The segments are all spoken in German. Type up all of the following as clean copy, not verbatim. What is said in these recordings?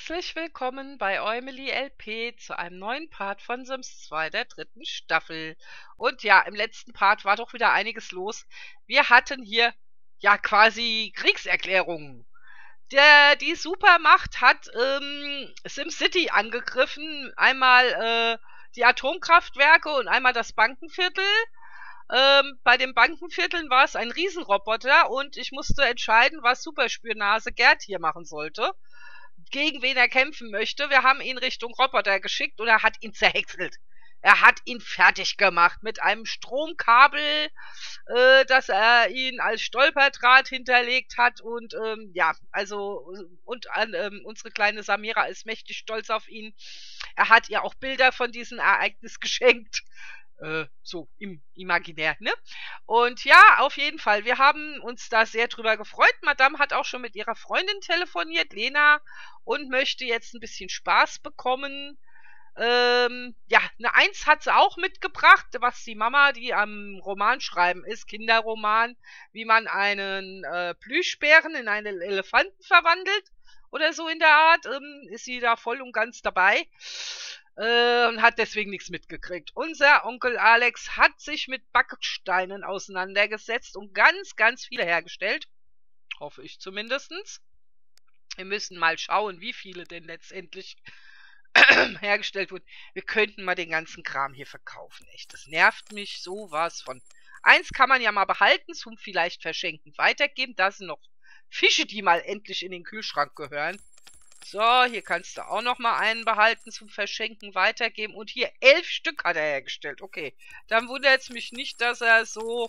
Herzlich willkommen bei Eumeli LP zu einem neuen Part von Sims 2 der dritten Staffel. Und ja, im letzten Part war doch wieder einiges los. Wir hatten hier ja quasi Kriegserklärungen. Die Supermacht hat SimCity angegriffen. Einmal die Atomkraftwerke und einmal das Bankenviertel. Bei den Bankenvierteln war es ein Riesenroboter und ich musste entscheiden, was Superspürnase Gerd hier machen sollte, gegen wen er kämpfen möchte. Wir haben ihn Richtung Roboter geschickt und er hat ihn zerhäckselt. Er hat ihn fertig gemacht mit einem Stromkabel, das er ihn als Stolperdraht hinterlegt hat. Und ja, also, und unsere kleine Samira ist mächtig stolz auf ihn. Er hat ihr auch Bilder von diesem Ereignis geschenkt. So imaginär, ne? Und ja, auf jeden Fall, wir haben uns da sehr drüber gefreut. Madame hat auch schon mit ihrer Freundin telefoniert, Lena, und möchte jetzt ein bisschen Spaß bekommen. Ja, eine Eins hat sie auch mitgebracht, was die Mama, die am Roman schreiben ist, Kinderroman, wie man einen Plüschbären in einen Elefanten verwandelt oder so in der Art, ist sie da voll und ganz dabei. Und hat deswegen nichts mitgekriegt. Unser Onkel Alex hat sich mit Backsteinen auseinandergesetzt und ganz, ganz viele hergestellt. Hoffe ich zumindestens. Wir müssen mal schauen, wie viele denn letztendlich hergestellt wurden. Wir könnten mal den ganzen Kram hier verkaufen. Echt, das nervt mich sowas von. Eins kann man ja mal behalten, zum vielleicht verschenken weitergeben. Da sind noch Fische, die mal endlich in den Kühlschrank gehören. So, hier kannst du auch noch mal einen behalten zum Verschenken weitergeben. Und hier 11 Stück hat er hergestellt. Okay, dann wundert es mich nicht, dass er so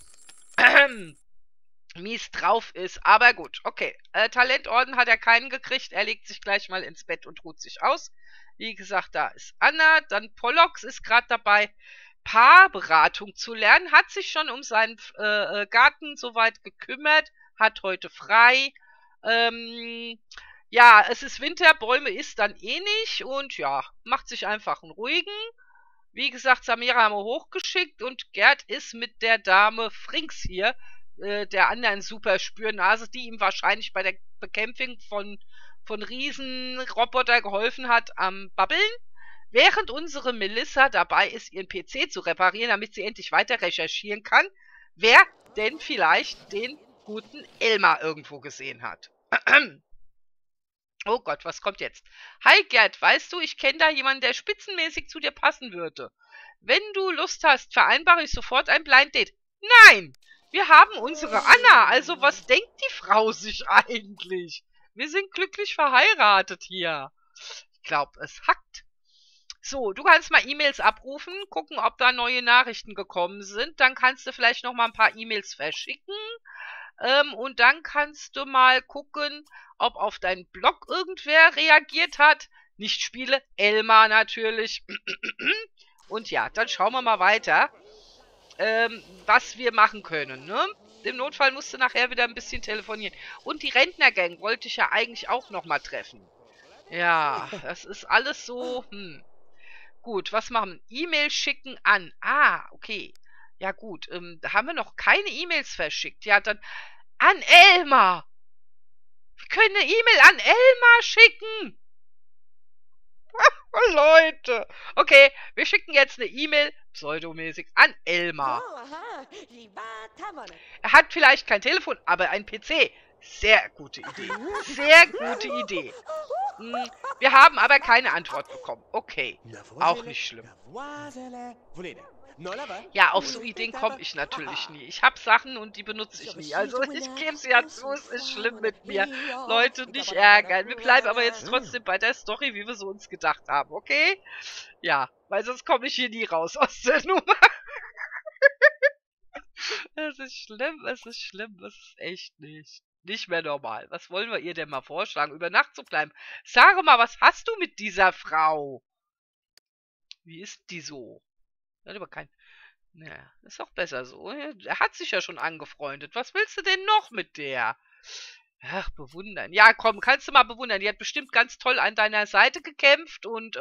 mies drauf ist. Aber gut, okay. Talentorden hat er keinen gekriegt. Er legt sich gleich mal ins Bett und ruht sich aus. Wie gesagt, da ist Anna. Dann Pollux ist gerade dabei, Paarberatung zu lernen. Hat sich schon um seinen Garten soweit gekümmert. Hat heute frei. Ja, es ist Winter, Bäume isst dann eh nicht und ja, macht sich einfach einen ruhigen. Wie gesagt, Samira haben wir hochgeschickt und Gerd ist mit der Dame Frings hier, der anderen Superspürnase, die ihm wahrscheinlich bei der Bekämpfung von Riesenroboter geholfen hat, am Babbeln. Während unsere Melissa dabei ist, ihren PC zu reparieren, damit sie endlich weiter recherchieren kann, wer denn vielleicht den guten Elmar irgendwo gesehen hat. Oh Gott, was kommt jetzt? Hi Gerd, weißt du, ich kenne da jemanden, der spitzenmäßig zu dir passen würde. Wenn du Lust hast, vereinbare ich sofort ein Blind Date. Nein, wir haben unsere Anna, also was denkt die Frau sich eigentlich? Wir sind glücklich verheiratet hier. Ich glaube, es hackt. So, du kannst mal E-Mails abrufen, gucken, ob da neue Nachrichten gekommen sind. Dann kannst du vielleicht noch mal ein paar E-Mails verschicken. Und dann kannst du mal gucken, ob auf deinen Blog irgendwer reagiert hat. Nicht Spiele, Elmar natürlich. Und ja, dann schauen wir mal weiter, was wir machen können, ne? Im Notfall musst du nachher wieder ein bisschen telefonieren. Und die Rentnergang wollte ich ja eigentlich auch noch mal treffen. Ja, das ist alles so, Gut, was machen wir? E-Mail schicken an. Ah, okay. Ja gut, da haben wir noch keine E-Mails verschickt. Ja, dann an Elmar. Wir können eine E-Mail an Elmar schicken. Leute. Okay, wir schicken jetzt eine E-Mail, pseudomäßig, an Elmar. Er hat vielleicht kein Telefon, aber ein PC. Sehr gute Idee. Sehr gute Idee. Wir haben aber keine Antwort bekommen. Okay, auch nicht schlimm. Ja, auf so Ideen komme ich natürlich nie. Ich habe Sachen und die benutze ich nie. Also ich gebe sie ja zu, es ist schlimm mit mir. Leute, nicht ärgern. Wir bleiben aber jetzt trotzdem bei der Story, wie wir so uns gedacht haben, okay? Ja, weil sonst komme ich hier nie raus aus der Nummer. Es ist schlimm, es ist schlimm, es ist echt nicht mehr normal. Was wollen wir ihr denn mal vorschlagen, über Nacht zu bleiben? Sage mal, was hast du mit dieser Frau? Wie ist die so? Hat aber kein... Naja, ist auch besser so. Er hat sich ja schon angefreundet. Was willst du denn noch mit der? Ach, bewundern. Ja, komm, kannst du mal bewundern. Die hat bestimmt ganz toll an deiner Seite gekämpft und,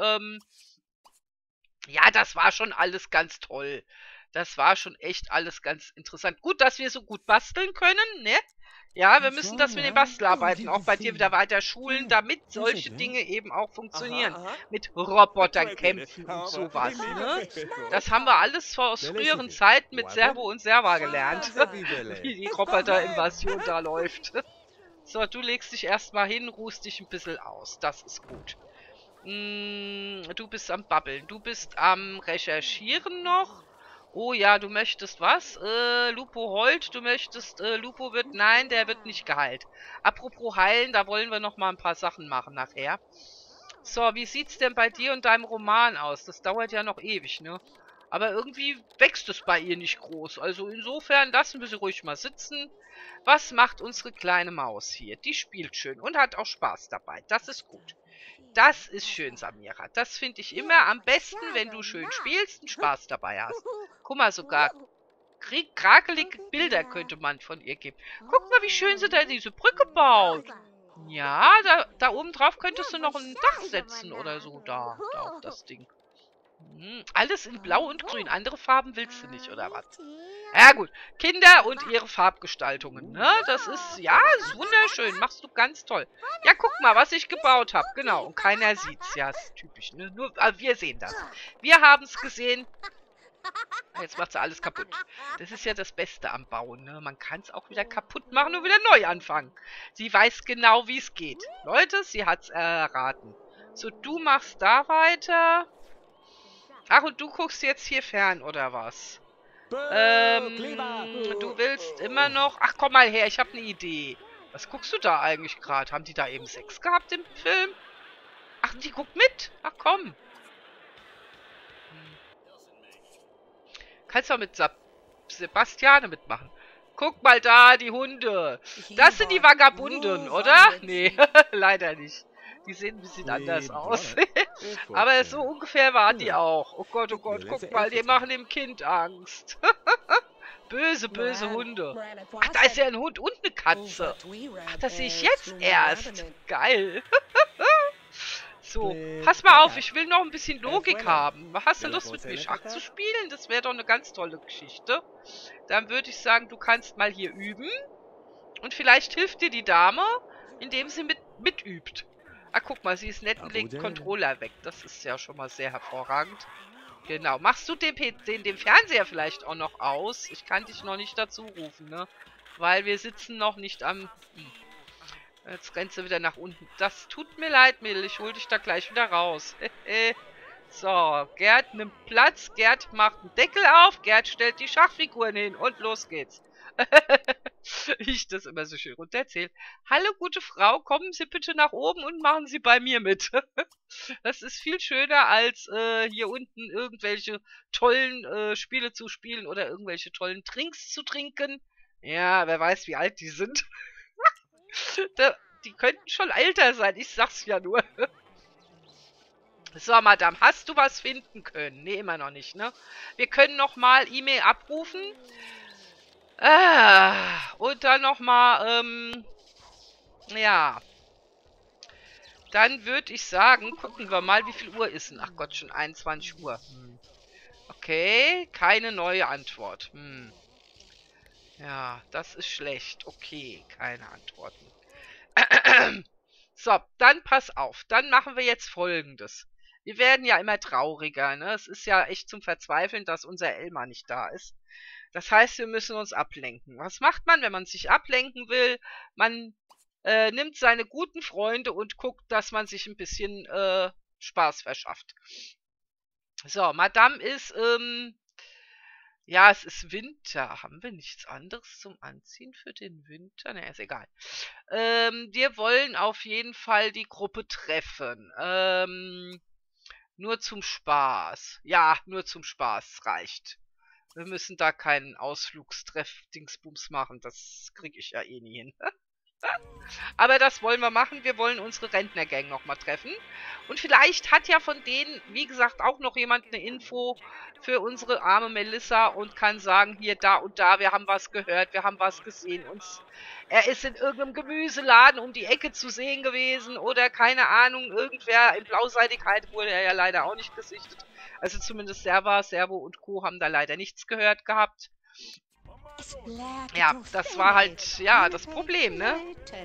ja, das war schon alles ganz toll. Das war schon echt alles ganz interessant. Gut, dass wir so gut basteln können, ne? Ja, wir müssen das mit den Bastelarbeiten auch bei dir wieder weiter schulen, damit solche Dinge eben auch funktionieren. Mit Robotern kämpfen und sowas, ne? Das haben wir alles aus früheren Zeiten mit Servo und Serva gelernt. Wie die Roboter-Invasion da läuft. So, du legst dich erstmal hin, ruhst dich ein bisschen aus. Das ist gut. Du bist am Babbeln. Du bist am Recherchieren noch. Oh ja, du möchtest was? Lupo heult. Du möchtest, Lupo wird... Nein, der wird nicht geheilt. Apropos heilen, da wollen wir noch mal ein paar Sachen machen nachher. So, wie sieht's denn bei dir und deinem Roman aus? Das dauert ja noch ewig, ne? Aber irgendwie wächst es bei ihr nicht groß. Also insofern lassen wir sie ruhig mal sitzen. Was macht unsere kleine Maus hier? Die spielt schön und hat auch Spaß dabei. Das ist gut. Das ist schön, Samira. Das finde ich immer am besten, wenn du schön spielst und Spaß dabei hast. Guck mal, sogar krakelige Bilder könnte man von ihr geben. Guck mal, wie schön sie da diese Brücke baut. Ja, da oben drauf könntest du noch ein Dach setzen oder so. Da auf das Ding. Alles in Blau und Grün. Andere Farben willst du nicht, oder was? Ja gut, Kinder und ihre Farbgestaltungen, ne? Das ist, ja, ist wunderschön. Machst du ganz toll. Ja, guck mal, was ich gebaut habe. Genau, und keiner sieht's. Ja, ist typisch, ne? Nur, wir sehen das. Wir haben es gesehen. Jetzt macht sie alles kaputt. Das ist ja das Beste am Bauen, ne? Man kann es auch wieder kaputt machen und wieder neu anfangen. Sie weiß genau, wie es geht. Leute, sie hat's erraten. So, du machst da weiter. Ach, und du guckst jetzt hier fern, oder was? Du willst immer noch... Ach, komm mal her, ich habe eine Idee. Was guckst du da eigentlich gerade? Haben die da eben Sex gehabt im Film? Ach, die guckt mit? Ach, komm. Kannst du auch mit Sebastiane mitmachen. Guck mal da, die Hunde. Das sind die Vagabunden, oder? Nee, leider nicht. Die sehen ein bisschen anders aus. Aber so ungefähr waren die auch. Oh Gott, guck mal, die machen dem Kind Angst. Böse, böse Hunde. Ach, da ist ja ein Hund und eine Katze. Ach, das sehe ich jetzt erst. Geil. So, pass mal auf, ich will noch ein bisschen Logik haben. Hast du Lust, mit mir Schach zu spielen? Das wäre doch eine ganz tolle Geschichte. Dann würde ich sagen, du kannst mal hier üben. Und vielleicht hilft dir die Dame, indem sie mitübt. Ah, guck mal, sie ist nett und legt den Controller weg. Das ist ja schon mal sehr hervorragend. Genau. Machst du den Fernseher vielleicht auch noch aus? Ich kann dich noch nicht dazu rufen, ne? Weil wir sitzen noch nicht am... Jetzt rennt sie wieder nach unten. Das tut mir leid, Mädel. Ich hol dich da gleich wieder raus. So, Gerd nimmt Platz. Gerd macht einen Deckel auf. Gerd stellt die Schachfiguren hin. Und los geht's. Ich das immer so schön runtererzähle. Hallo, gute Frau. Kommen Sie bitte nach oben und machen Sie bei mir mit. Das ist viel schöner, als hier unten irgendwelche tollen Spiele zu spielen oder irgendwelche tollen Drinks zu trinken. Ja, wer weiß, wie alt die sind. Die könnten schon älter sein, ich sag's ja nur. So, Madame, hast du was finden können? Nee, immer noch nicht, ne? Wir können nochmal E-Mail abrufen. Und dann nochmal, ja. Dann würde ich sagen, gucken wir mal, wie viel Uhr ist denn? Ach Gott, schon 21 Uhr. Okay, keine neue Antwort. Ja, das ist schlecht. Okay, keine Antworten. So, dann pass auf. Dann machen wir jetzt Folgendes. Wir werden ja immer trauriger, ne? Es ist ja echt zum Verzweifeln, dass unser Elmar nicht da ist. Das heißt, wir müssen uns ablenken. Was macht man, wenn man sich ablenken will? Man nimmt seine guten Freunde und guckt, dass man sich ein bisschen Spaß verschafft. So, Madame ist, ja, es ist Winter. Haben wir nichts anderes zum Anziehen für den Winter? Ne, ist egal. Wir wollen auf jeden Fall die Gruppe treffen. Nur zum Spaß. Ja, nur zum Spaß reicht. Wir müssen da keinen Ausflugstreff-Dingsbums machen. Das kriege ich ja eh nie hin. Aber das wollen wir machen. Wir wollen unsere Rentnergang nochmal treffen. Und vielleicht hat ja von denen, wie gesagt, auch noch jemand eine Info für unsere arme Melissa und kann sagen, hier, da und da, wir haben was gehört, wir haben was gesehen. Er ist in irgendeinem Gemüseladen um die Ecke zu sehen gewesen oder keine Ahnung, irgendwer in Blauseitigkeit wurde er ja leider auch nicht gesichtet. Also zumindest Servo und Co. haben da leider nichts gehört gehabt. Ja, das war halt, ja, das Problem, ne?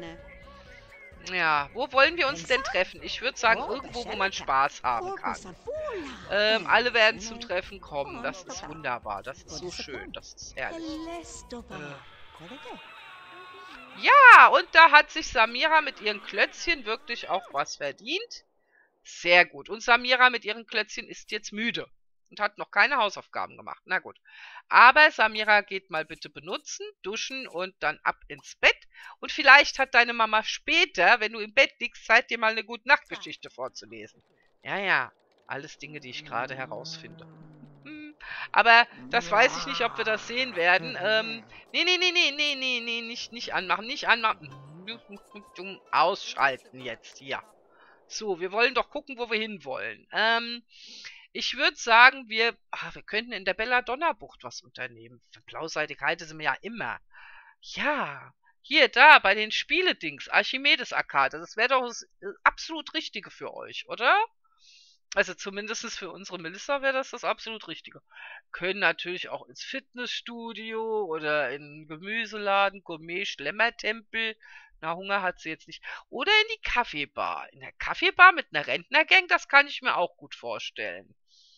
Ja, wo wollen wir uns denn treffen? Ich würde sagen, irgendwo, wo man Spaß haben kann. Alle werden zum Treffen kommen. Das ist wunderbar. Das ist so schön. Das ist herrlich. Ja, und da hat sich Samira mit ihren Klötzchen wirklich auch was verdient. Sehr gut. Und Samira mit ihren Klötzchen ist jetzt müde und hat noch keine Hausaufgaben gemacht. Na gut. Aber Samira geht mal bitte benutzen, duschen und dann ab ins Bett. Und vielleicht hat deine Mama später, wenn du im Bett liegst, Zeit, dir mal eine Gute-Nacht-Geschichte vorzulesen. Ja, ja. Alles Dinge, die ich gerade herausfinde. Aber das weiß ich nicht, ob wir das sehen werden. Nee, nicht anmachen, nicht anmachen. Ausschalten jetzt hier. So, wir wollen doch gucken, wo wir hinwollen. Ich würde sagen, wir könnten in der Belladonna-Bucht was unternehmen. Für Blauseitigkeit sind wir ja immer. Ja, hier, da, bei den Spieledings, Archimedes-Arkade. Das wäre doch das absolut Richtige für euch, oder? Also zumindest für unsere Melissa wäre das absolut Richtige. Können natürlich auch ins Fitnessstudio oder in einen Gemüseladen, Gourmet-Schlemmertempel. Na, Hunger hat sie jetzt nicht. Oder in die Kaffeebar. In der Kaffeebar mit einer Rentnergang, das kann ich mir auch gut vorstellen.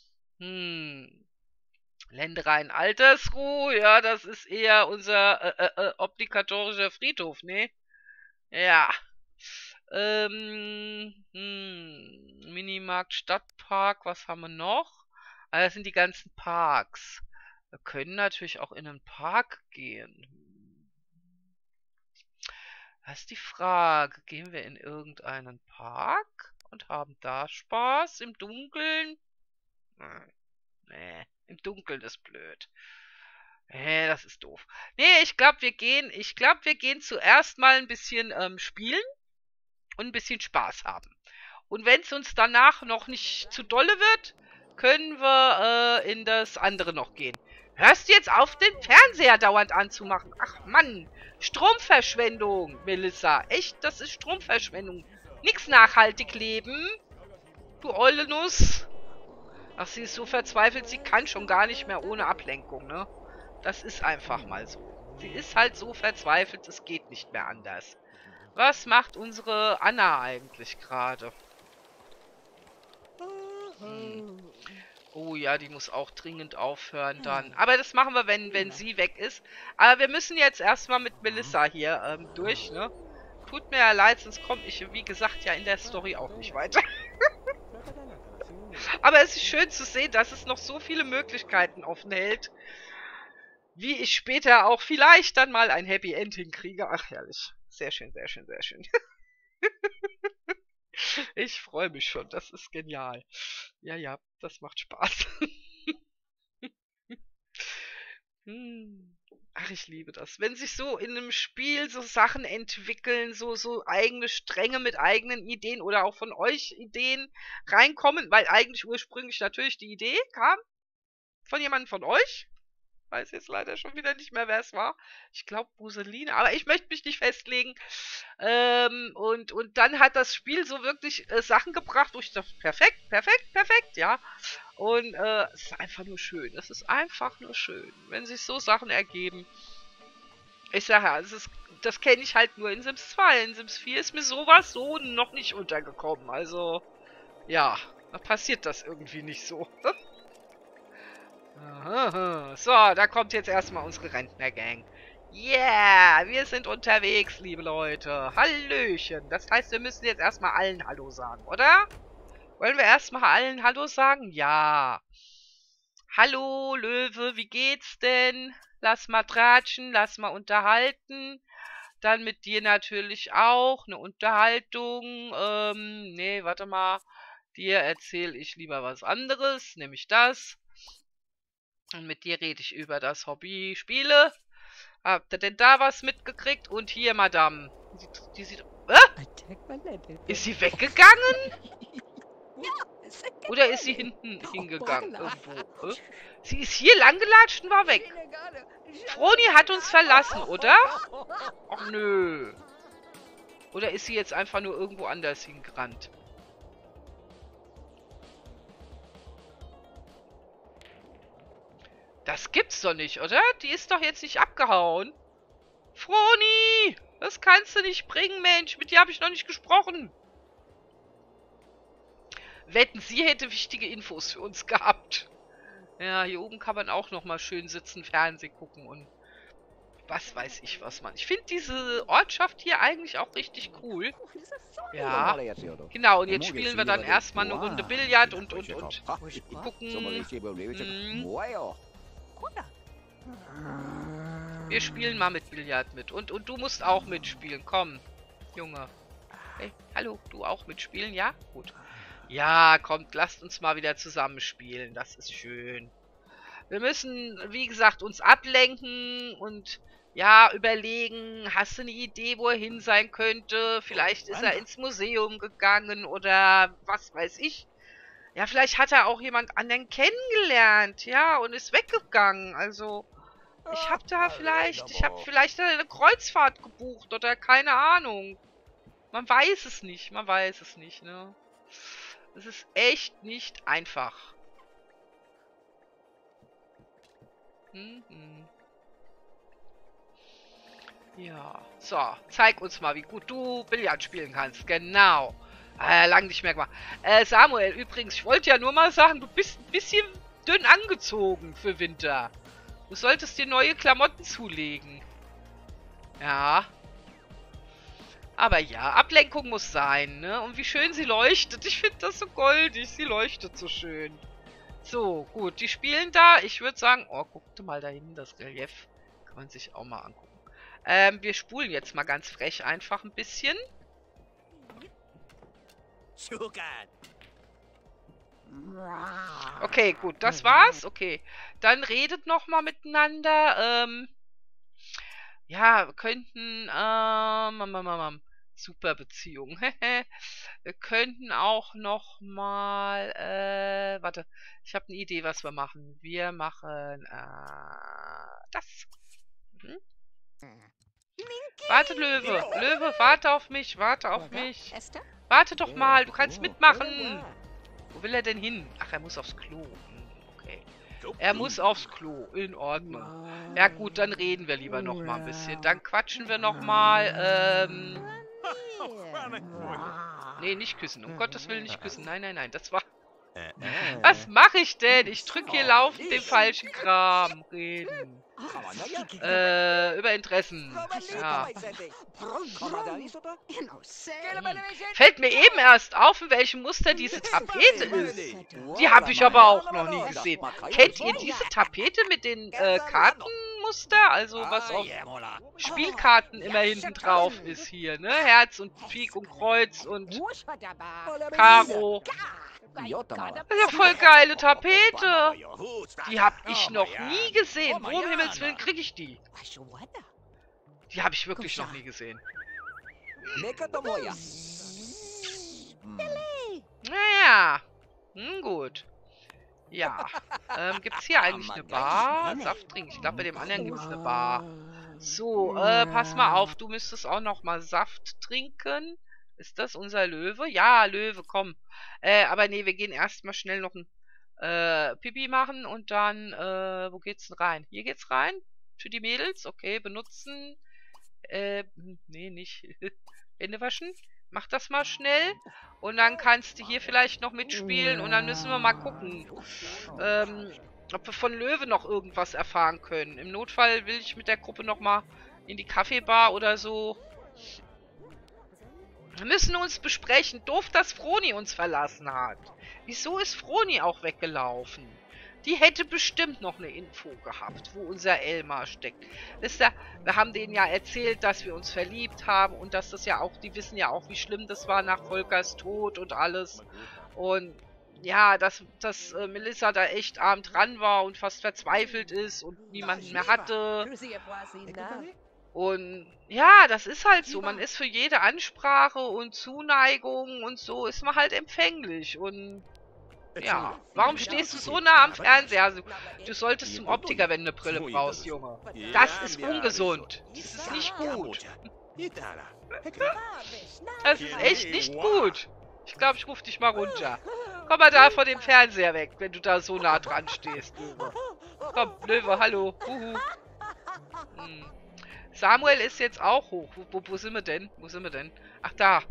Ländereien Altersruhe, ja, das ist eher unser obligatorischer Friedhof, ne? Ja. Minimarkt, Stadtpark, was haben wir noch? Ah, das sind die ganzen Parks. Wir können natürlich auch in einen Park gehen. Das ist die Frage. Gehen wir in irgendeinen Park und haben da Spaß im Dunkeln? Nee, im Dunkeln ist blöd. Das ist doof. Nee, ich glaube, wir gehen zuerst mal ein bisschen spielen und ein bisschen Spaß haben. Und wenn es uns danach noch nicht zu dolle wird, können wir in das andere noch gehen. Hörst du jetzt auf, den Fernseher dauernd anzumachen? Ach Mann, Stromverschwendung, Melissa. Echt, das ist Stromverschwendung. Nix nachhaltig leben. Du olle Nuss. Ach, sie ist so verzweifelt, sie kann schon gar nicht mehr ohne Ablenkung, ne? Das ist einfach mal so. Sie ist halt so verzweifelt, es geht nicht mehr anders. Was macht unsere Anna eigentlich gerade? Oh ja, die muss auch dringend aufhören dann. Aber das machen wir, wenn sie weg ist. Aber wir müssen jetzt erstmal mit Melissa hier durch, ne? Tut mir ja leid, sonst komme ich, wie gesagt, ja in der Story auch nicht weiter. Aber es ist schön zu sehen, dass es noch so viele Möglichkeiten offen hält, wie ich später auch vielleicht dann mal ein Happy End hinkriege. Ach, herrlich. Sehr schön, sehr schön, sehr schön. Ich freue mich schon, das ist genial. Ja, ja, das macht Spaß. Ach, ich liebe das. Wenn sich so in einem Spiel so Sachen entwickeln, so eigene Stränge mit eigenen Ideen oder auch von euch Ideen reinkommen, weil eigentlich ursprünglich natürlich die Idee kam von jemandem von euch. Weiß jetzt leider schon wieder nicht mehr, wer es war. Ich glaube Museline, aber ich möchte mich nicht festlegen. Und dann hat das Spiel so wirklich Sachen gebracht, wo ich dachte, perfekt, perfekt, perfekt, ja. Und es ist einfach nur schön. Es ist einfach nur schön, wenn sich so Sachen ergeben. Ich sage ja, das kenne ich halt nur in Sims 2. In Sims 4 ist mir sowas so noch nicht untergekommen. Also, ja, da passiert das irgendwie nicht so. So, da kommt jetzt erstmal unsere Rentnergang. Yeah, wir sind unterwegs, liebe Leute. Hallöchen. Das heißt, wir müssen jetzt erstmal allen Hallo sagen, oder? Wollen wir erstmal allen Hallo sagen? Ja. Hallo, Löwe, wie geht's denn? Lass mal tratschen, lass mal unterhalten. Dann mit dir natürlich auch eine Unterhaltung. Nee, warte mal. Dir erzähle ich lieber was anderes, nämlich das. Und mit dir rede ich über das Hobby Spiele. Habt ihr denn da was mitgekriegt? Und hier, Madame. Die sieht... Ist sie weggegangen? Oder ist sie hinten hingegangen irgendwo? Sie ist hier langgelatscht und war weg. Froni hat uns verlassen, oder? Ach nö. Oder ist sie jetzt einfach nur irgendwo anders hingerannt? Das gibt's doch nicht, oder? Die ist doch jetzt nicht abgehauen. Froni! Das kannst du nicht bringen, Mensch. Mit dir habe ich noch nicht gesprochen. Wetten, sie hätte wichtige Infos für uns gehabt. Ja, hier oben kann man auch noch mal schön sitzen, Fernsehen gucken und was weiß ich was, Mann. Ich finde diese Ortschaft hier eigentlich auch richtig cool. Ja, genau. Und jetzt spielen wir dann erstmal eine Runde Billard und gucken. Wir spielen mal mit Billard mit. Und du musst auch mitspielen. Komm, Junge. Hey, hallo, du auch mitspielen, ja? Gut. Ja, kommt, lasst uns mal wieder zusammenspielen. Das ist schön. Wir müssen, wie gesagt, uns ablenken und ja, überlegen, hast du eine Idee, wo er hin sein könnte? Vielleicht ist er ins Museum gegangen oder was weiß ich. Ja, vielleicht hat er auch jemand anderen kennengelernt, ja, und ist weggegangen. Also, ich habe vielleicht eine Kreuzfahrt gebucht oder keine Ahnung. Man weiß es nicht, ne? Es ist echt nicht einfach. Ja, so, zeig uns mal, wie gut du Billard spielen kannst. Genau. Lang nicht mehr gemacht. Samuel, übrigens, ich wollte ja nur mal sagen, du bist ein bisschen dünn angezogen für Winter. Du solltest dir neue Klamotten zulegen. Ja. Aber ja, Ablenkung muss sein, ne? Und wie schön sie leuchtet. Ich finde das so goldig. Sie leuchtet so schön. So, gut, die spielen da. Ich würde sagen, oh, guck dir mal da hinten das Relief. Kann man sich auch mal angucken. Wir spulen jetzt mal ganz frech einfach ein bisschen. Okay, gut, das war's. Okay, dann redet noch mal miteinander. Ja, wir könnten, super Beziehung. Wir könnten auch noch mal, warte, ich habe eine Idee, was wir machen. Wir machen, das. Warte, Löwe. Löwe, warte auf mich, warte auf mich. Warte doch mal, du kannst mitmachen. Wo will er denn hin? Ach, er muss aufs Klo. Okay. Er muss aufs Klo. In Ordnung. Ja gut, dann reden wir lieber noch mal ein bisschen. Dann quatschen wir noch mal. Nee, nicht küssen. Um Gottes Willen nicht küssen. Nein, nein, nein. Das war... Was mache ich denn? Ich drücke hier laufend den falschen Kram. Reden. Über Interessen. Ja. Fällt mir eben erst auf, in welchem Muster diese Tapete ist. Die habe ich aber auch noch nie gesehen. Kennt ihr diese Tapete mit den Kartenmuster? Also was auf Spielkarten immer hinten drauf ist hier, ne? Herz und Pik und Kreuz und Karo. Das ist ja voll geile Tapete. Die habe ich noch nie gesehen. Wo um Himmels Willen kriege ich die? Die habe ich wirklich noch nie gesehen. Naja. Gut. Ja. Gibt es hier eigentlich eine Bar? Saft trinken. Ich glaube, bei dem anderen gibt es eine Bar. So, pass mal auf. Du müsstest auch noch mal Saft trinken. Ist das unser Löwe? Ja, Löwe, komm. Aber nee, wir gehen erstmal schnell noch ein Pipi machen und dann, wo geht's denn rein? Hier geht's rein? Für die Mädels? Okay, benutzen. Nee, nicht. Hände waschen. Mach das mal schnell. Und dann kannst du hier vielleicht noch mitspielen und dann müssen wir mal gucken, ob wir von Löwe noch irgendwas erfahren können. Im Notfall will ich mit der Gruppe noch mal in die Kaffeebar oder so. Wir müssen uns besprechen. Doof, dass Froni uns verlassen hat. Wieso ist Froni auch weggelaufen? Die hätte bestimmt noch eine Info gehabt, wo unser Elmar steckt. Wisst ihr, wir haben denen ja erzählt, dass wir uns verliebt haben und dass das ja auch, die wissen ja auch, wie schlimm das war nach Volkers Tod und alles. Und ja, dass Melissa da echt arm dran war und fast verzweifelt ist und niemanden mehr hatte. Und ja, das ist halt so. Man ist für jede Ansprache und Zuneigung und so ist man halt empfänglich. Und ja, warum stehst du so nah am Fernseher? Also, du solltest zum Optiker, wenn du eine Brille brauchst, Junge. Das ist ungesund. Das ist nicht gut. Das ist echt nicht gut. Ich glaube, ich rufe dich mal runter. Komm mal da vor dem Fernseher weg, wenn du da so nah dran stehst, Junge. Komm, Löwe, hallo. Huhu. Hm. Samuel ist jetzt auch hoch. Wo sind wir denn? Wo sind wir denn? Ach, da.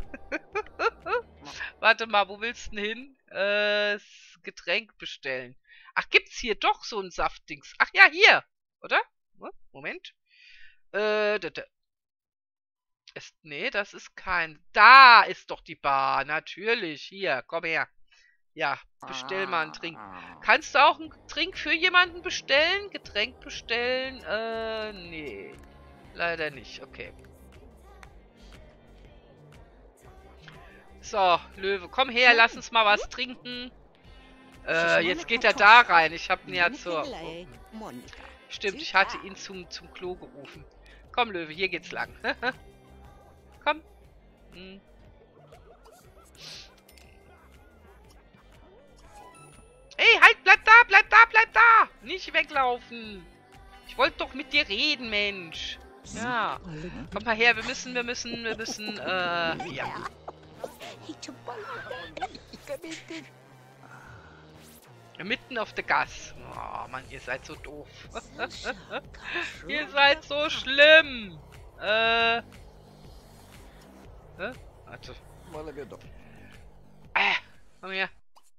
Warte mal, wo willst du denn hin? Getränk bestellen. Ach, gibt's hier doch so ein Saftdings? Ach ja, hier. Oder? Moment. Nee, das ist kein... Da ist doch die Bar. Natürlich. Hier, komm her. Ja, bestell mal einen Trink. Kannst du auch einen Trink für jemanden bestellen? Getränk bestellen? Nee. Leider nicht. Okay. So, Löwe, komm her, lass uns mal was trinken. Jetzt geht er da rein. Ich hab ihn ja zur... Stimmt, ich hatte ihn zum Klo gerufen. Komm, Löwe, hier geht's lang. Komm. Hm. Ey, halt, bleib da, bleib da, bleib da! Nicht weglaufen! Ich wollte doch mit dir reden, Mensch. Ja. Komm mal her, wir müssen, ja. Mitten auf der Gas. Oh, Mann, ihr seid so doof. Ihr seid so schlimm. Warte. Komm her.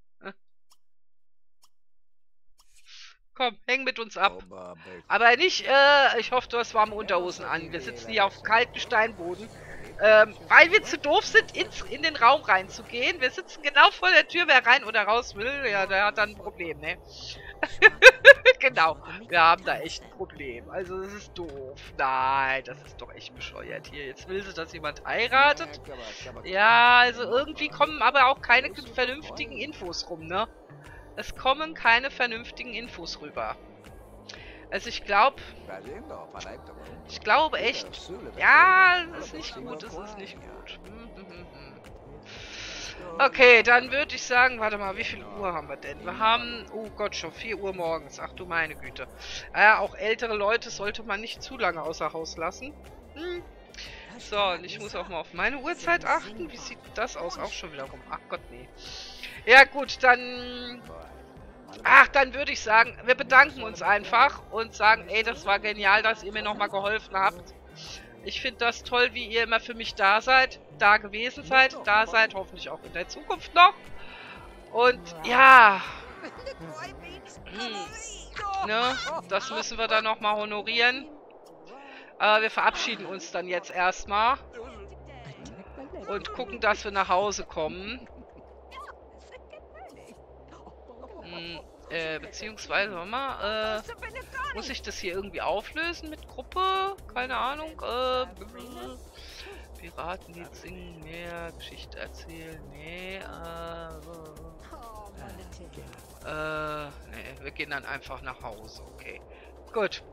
Komm, häng mit uns ab. Aber nicht, ich hoffe, du hast warme Unterhosen an. Wir sitzen hier auf kaltem Steinboden. Weil wir zu doof sind, in den Raum reinzugehen. Wir sitzen genau vor der Tür, wer rein oder raus will. Ja, der hat dann ein Problem, ne? Genau, wir haben da echt ein Problem. Also, das ist doof. Nein, das ist doch echt bescheuert hier. Jetzt will sie, dass jemand heiratet. Ja, also irgendwie kommen aber auch keine vernünftigen Infos rum, ne? Es kommen keine vernünftigen Infos rüber. Also ich glaube echt, ja, es ist nicht gut, es ist nicht gut. Okay, dann würde ich sagen, warte mal, wie viel Uhr haben wir denn? Wir haben, oh Gott, schon 4 Uhr morgens, ach du meine Güte. Auch ältere Leute sollte man nicht zu lange außer Haus lassen. So, und ich muss auch mal auf meine Uhrzeit achten. Wie sieht das aus? Auch schon wieder rum. Ach Gott, nee. Ja gut, dann... Ach, dann würde ich sagen, wir bedanken uns einfach und sagen, ey, das war genial, dass ihr mir nochmal geholfen habt. Ich finde das toll, wie ihr immer für mich da seid, da gewesen seid, da seid, hoffentlich auch in der Zukunft noch. Und ja, ne, das müssen wir dann nochmal honorieren. Wir verabschieden uns dann jetzt erstmal und gucken, dass wir nach Hause kommen. Beziehungsweise, warte mal, muss ich das hier irgendwie auflösen mit Gruppe? Keine Ahnung, Piraten, die singen mehr, Geschichte erzählen, nee, nee, wir gehen dann einfach nach Hause, okay. Gut.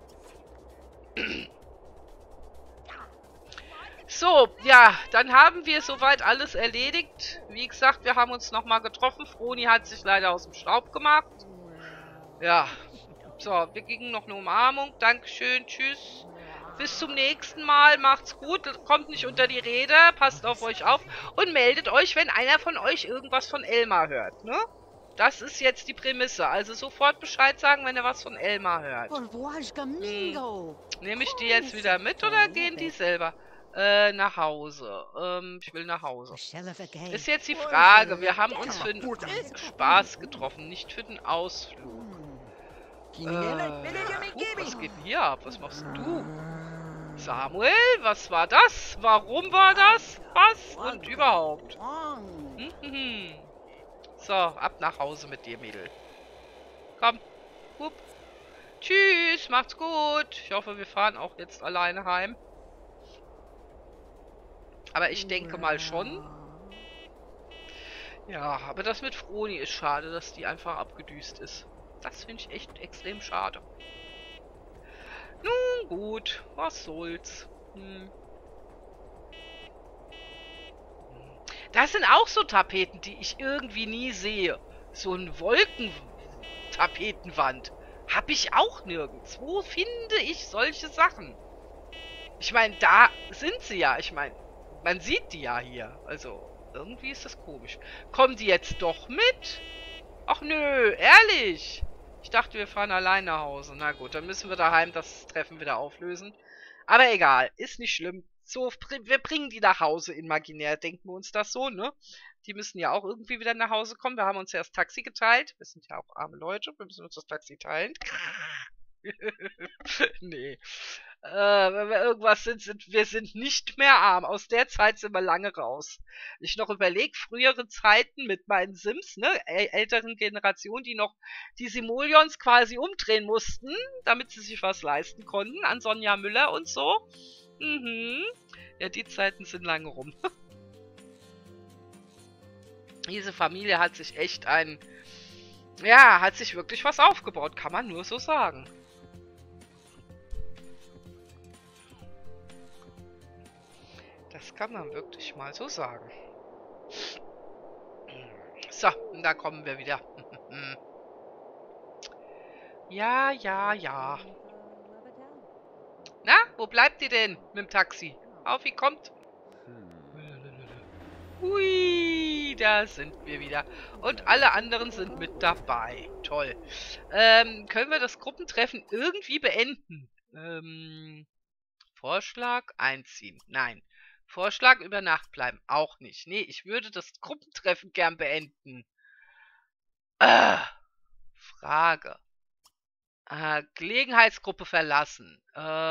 So, ja, dann haben wir soweit alles erledigt. Wie gesagt, wir haben uns nochmal getroffen. Froni hat sich leider aus dem Staub gemacht. Ja, so, wir kriegen noch eine Umarmung. Dankeschön, tschüss. Bis zum nächsten Mal, macht's gut, kommt nicht unter die Rede, passt auf euch auf und meldet euch, wenn einer von euch irgendwas von Elmar hört, ne? Das ist jetzt die Prämisse, also sofort Bescheid sagen, wenn ihr was von Elmar hört. Nehme ich die jetzt wieder mit oder gehen die selber? Nach Hause. Ich will nach Hause. Ist jetzt die Frage, wir haben uns für den Spaß getroffen, nicht für den Ausflug. Was geht denn hier ab? Was machst du? Samuel, was war das? Warum war das? Was? Und überhaupt? So, ab nach Hause mit dir, Mädel. Komm. Hup. Tschüss, macht's gut. Ich hoffe, wir fahren auch jetzt alleine heim. Aber ich denke mal schon. Ja, aber das mit Froni ist schade, dass die einfach abgedüst ist. Das finde ich echt extrem schade. Nun gut, was soll's. Das sind auch so Tapeten, die ich irgendwie nie sehe. So ein Wolkentapetenwand. Habe ich auch nirgends. Wo finde ich solche Sachen? Ich meine, da sind sie ja. Ich meine, man sieht die ja hier. Also, irgendwie ist das komisch. Kommen die jetzt doch mit? Ach nö, ehrlich. Ich dachte, wir fahren allein nach Hause. Na gut, dann müssen wir daheim das Treffen wieder auflösen. Aber egal, ist nicht schlimm. So, wir bringen die nach Hause imaginär, denken wir uns das so, ne? Die müssen ja auch irgendwie wieder nach Hause kommen. Wir haben uns ja das Taxi geteilt. Wir sind ja auch arme Leute, wir müssen uns das Taxi teilen. Nee. Wenn wir irgendwas wir sind nicht mehr arm. Aus der Zeit sind wir lange raus. Ich noch überlege, frühere Zeiten mit meinen Sims, ne, älteren Generationen, die noch die Simoleons quasi umdrehen mussten, damit sie sich was leisten konnten, an Sonja Müller und so. Mhm. Ja, die Zeiten sind lange rum. Diese Familie hat sich echt hat sich wirklich was aufgebaut, kann man nur so sagen. Das kann man wirklich mal so sagen. So, und da kommen wir wieder. Ja, ja, ja. Na, wo bleibt ihr denn mit dem Taxi? Auf, wie kommt? Hui, da sind wir wieder. Und alle anderen sind mit dabei. Toll. Können wir das Gruppentreffen irgendwie beenden? Vorschlag einziehen. Nein. Vorschlag über Nacht bleiben. Auch nicht. Nee, ich würde das Gruppentreffen gern beenden. Frage. Gelegenheitsgruppe verlassen.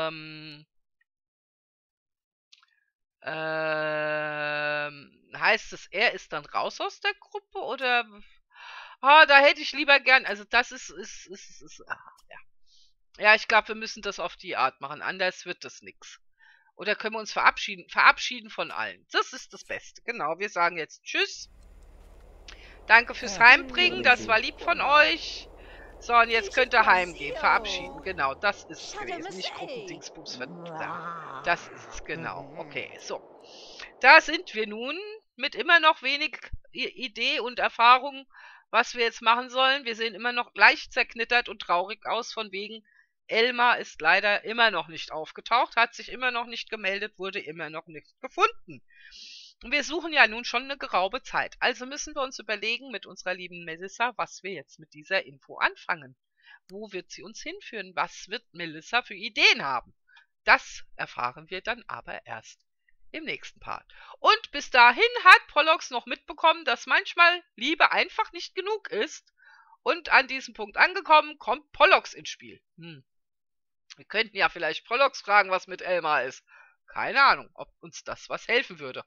Heißt es, er ist dann raus aus der Gruppe oder? Da hätte ich lieber gern. Also das ist ja. Ja, ich glaube, wir müssen das auf die Art machen. Anders wird das nix. Oder können wir uns verabschieden? Verabschieden von allen. Das ist das Beste. Genau, wir sagen jetzt Tschüss. Danke fürs Heimbringen. Das war lieb von euch. So, und jetzt könnt ihr heimgehen. Verabschieden. Genau, das ist es gewesen. Nicht Gruppendingsbums. Das ist es, genau. Okay, so. Da sind wir nun mit immer noch wenig Idee und Erfahrung, was wir jetzt machen sollen. Wir sehen immer noch leicht zerknittert und traurig aus, von wegen Elmar ist leider immer noch nicht aufgetaucht, hat sich immer noch nicht gemeldet, wurde immer noch nicht gefunden. Und wir suchen ja nun schon eine geraume Zeit. Also müssen wir uns überlegen mit unserer lieben Melissa, was wir jetzt mit dieser Info anfangen. Wo wird sie uns hinführen? Was wird Melissa für Ideen haben? Das erfahren wir dann aber erst im nächsten Part. Und bis dahin hat Pollux noch mitbekommen, dass manchmal Liebe einfach nicht genug ist. Und an diesem Punkt angekommen, kommt Pollux ins Spiel. Wir könnten ja vielleicht Pollux fragen, was mit Elmar ist. Keine Ahnung, ob uns das was helfen würde.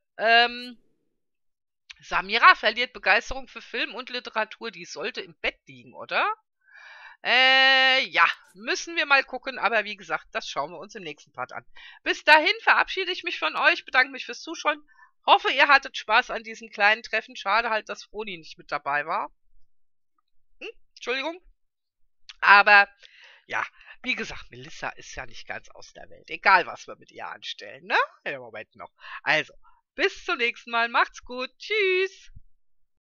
Samira verliert Begeisterung für Film und Literatur. Die sollte im Bett liegen, oder? Ja, müssen wir mal gucken. Aber wie gesagt, das schauen wir uns im nächsten Part an. Bis dahin verabschiede ich mich von euch. Bedanke mich fürs Zuschauen. Hoffe, ihr hattet Spaß an diesem kleinen Treffen. Schade halt, dass Froni nicht mit dabei war. Entschuldigung. Aber, ja, wie gesagt, Melissa ist ja nicht ganz aus der Welt. Egal, was wir mit ihr anstellen, ne? Im Moment noch. Also, bis zum nächsten Mal. Macht's gut. Tschüss.